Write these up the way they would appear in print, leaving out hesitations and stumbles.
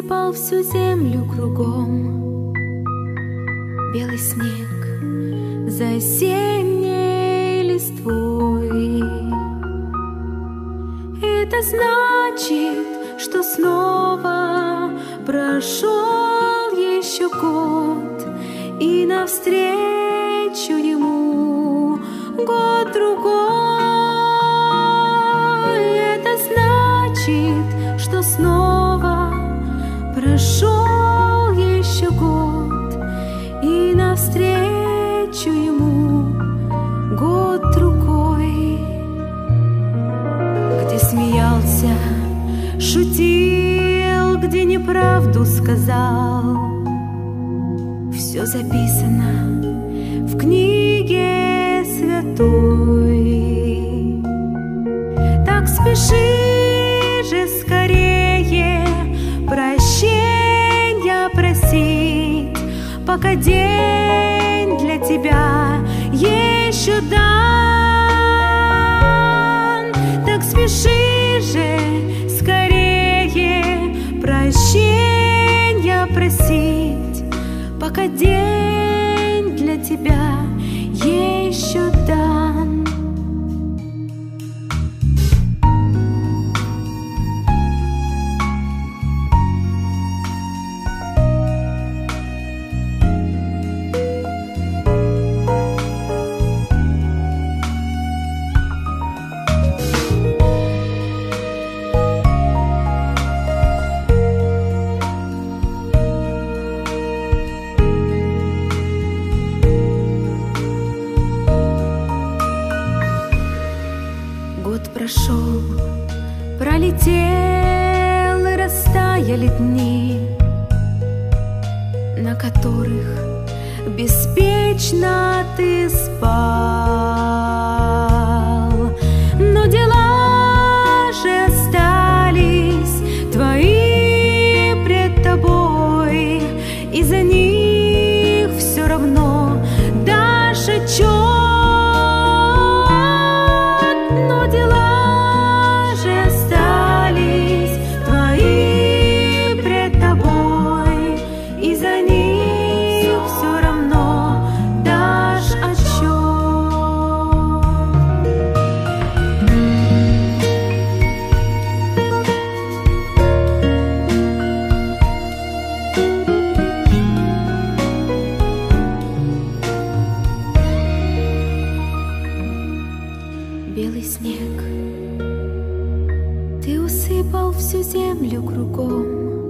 усыпал всю землю кругом. Белый снег за осенней листвой. Это значит, что снова прошел еще год, и навстречу ему год-другой. Это значит, что снова прошел еще год, и навстречу ему год-другой. Где смеялся, шутил, где неправду сказал, все записано в книге святой. Так спеши же скорее прощения просить, пока день для тебя еще дан. Так спеши же скорее прощения просить, пока день для тебя еще дан. Год прошел, пролетел и растаяли дни, на которых беспечно ты спал. Но дела же остались твои пред тобой, и за них все равно дашь отчет. Белый снег, ты усыпал всю землю кругом.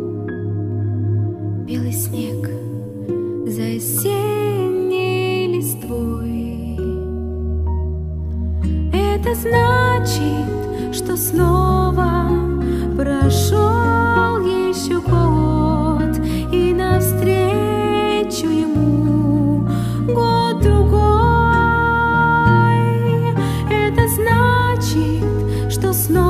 Белый снег за осенней листвой. Это значит, что снова прошел еще год, и навстречу ему год-другой. Это значит, что снова